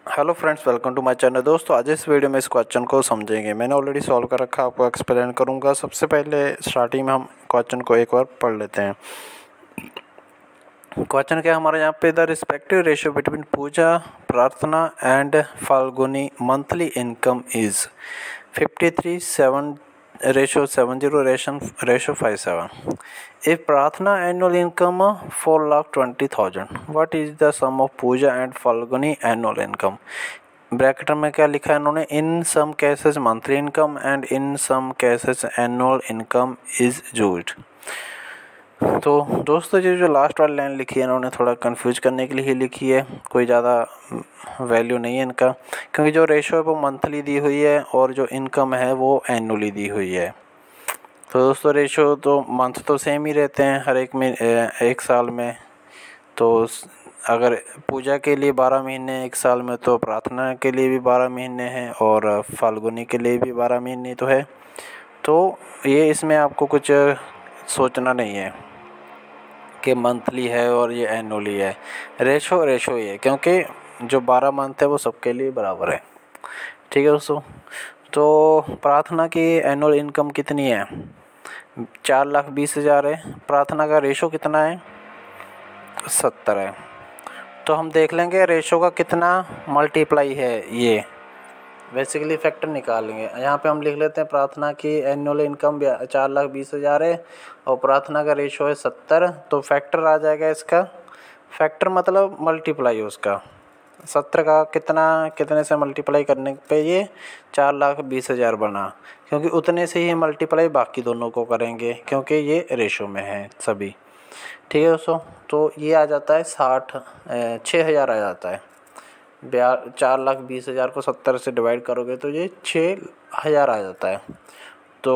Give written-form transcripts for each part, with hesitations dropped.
Hello friends, welcome to my channel. दोस्तों आज इस वीडियो में इस क्वेश्चन को समझेंगे। मैंने ऑलरेडी सॉल्व कर रखा है, आपको एक्सप्लेन करूंगा। सबसे पहले स्टार्टिंग में हम क्वेश्चन को एक बार पढ़ लेते हैं। क्वेश्चन क्या है हमारे यहाँ पे, the respective ratio between Pooja, Prarthana and Falguni monthly income is 53:7 ratio 70 ratio 57। If Prarthana annual income 4,20,000, what is the sum of Pooja and Falguni annual income. Bracket में क्या लिखा है इन्होंने, in some cases monthly income and in some cases annual income is used. तो दोस्तों जो last वाली line लिखी है इन्होंने थोड़ा कंफ्यूज करने के लिए ही लिखी है, कोई ज़्यादा वैल्यू नहीं है इनका, क्योंकि जो रेशो है वो मंथली दी हुई है और जो इनकम है वो एनुअली दी हुई है। तो दोस्तों रेशो तो मंथ तो सेम ही रहते हैं हर एक साल में। तो अगर पूजा के लिए 12 महीने एक साल में, तो प्रार्थना के लिए भी 12 महीने हैं और फाल्गुनी के लिए भी 12 महीने तो है। तो ये इसमें आपको कुछ सोचना नहीं है कि मंथली है और ये एनुअली है। रेशो ही है, क्योंकि जो 12 मंथ है वो सबके लिए बराबर है। ठीक है दोस्तों। तो प्रार्थना की एनुअल इनकम कितनी है, 4,20,000 है। प्रार्थना का रेशो कितना है, 70 है। तो हम देख लेंगे रेशो का कितना मल्टीप्लाई है, ये बेसिकली फैक्टर निकालेंगे। यहाँ पे हम लिख लेते हैं प्रार्थना की एनुअल इनकम 4,20,000 है और प्रार्थना का रेशो है 70। तो फैक्टर आ जाएगा इसका, फैक्टर मतलब मल्टीप्लाई उसका 70 का कितने से मल्टीप्लाई करने पे ये 4,20,000 बना, क्योंकि उतने से ही मल्टीप्लाई बाकी दोनों को करेंगे, क्योंकि ये रेशो में है सभी। ठीक है दोस्तों। तो ये आ जाता है 6,000 आ जाता है। 4,20,000 को 70 से डिवाइड करोगे तो ये 6,000 आ जाता है। तो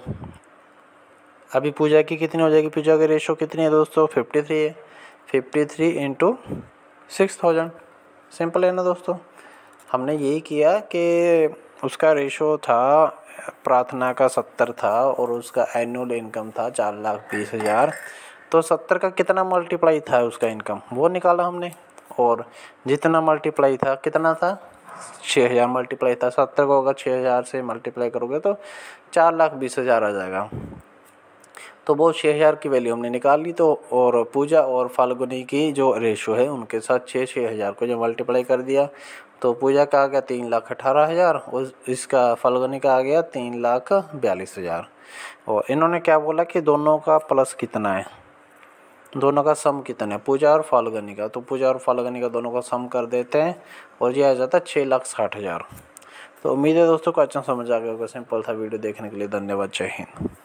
अभी पूजा की कितनी हो जाएगी, पूजा की रेशो कितनी है दोस्तों, 53 है। 53 इंटू 6,000, सिंपल है ना दोस्तों। हमने यही किया कि उसका रेशो था, प्रार्थना का 70 था और उसका एनुअल इनकम था 4,20,000। तो 70 का कितना मल्टीप्लाई था उसका इनकम, वो निकाला हमने, और जितना मल्टीप्लाई था कितना था, 6,000 मल्टीप्लाई था। 70 को अगर 6,000 से मल्टीप्लाई करोगे तो 4,20,000 आ जाएगा। तो वो 6,000 की वैल्यू हमने निकाल ली। तो और पूजा और फाल्गुनी की जो रेशो है उनके साथ 6,000 को जो मल्टीप्लाई कर दिया, तो पूजा का आ गया 3,18,000 और इसका फाल्गुनी का आ गया 3,42,000। और इन्होंने क्या बोला कि दोनों का प्लस कितना है, दोनों का सम कितना है, पूजा और फाल्गुनी का। तो पूजा और फाल्गुनी का दोनों का सम कर देते हैं और ये आ जाता है 6,60,000। तो उम्मीद है दोस्तों क्वेश्चन समझ आ गया होगा। सिंपल था। वीडियो देखने के लिए धन्यवाद। जय हिंद।